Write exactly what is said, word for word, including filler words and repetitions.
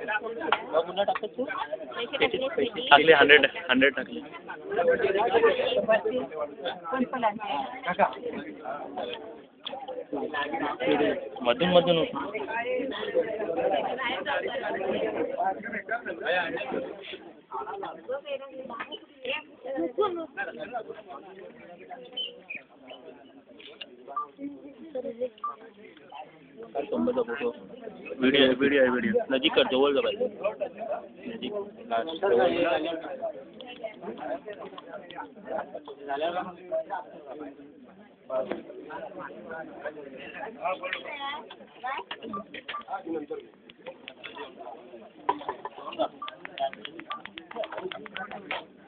टाकले hundred hundred टाकले मधून मधून फोटो वीडियो वीडियो है वीडियो नजीक कर जवळ जा भाई नजीक लास्ट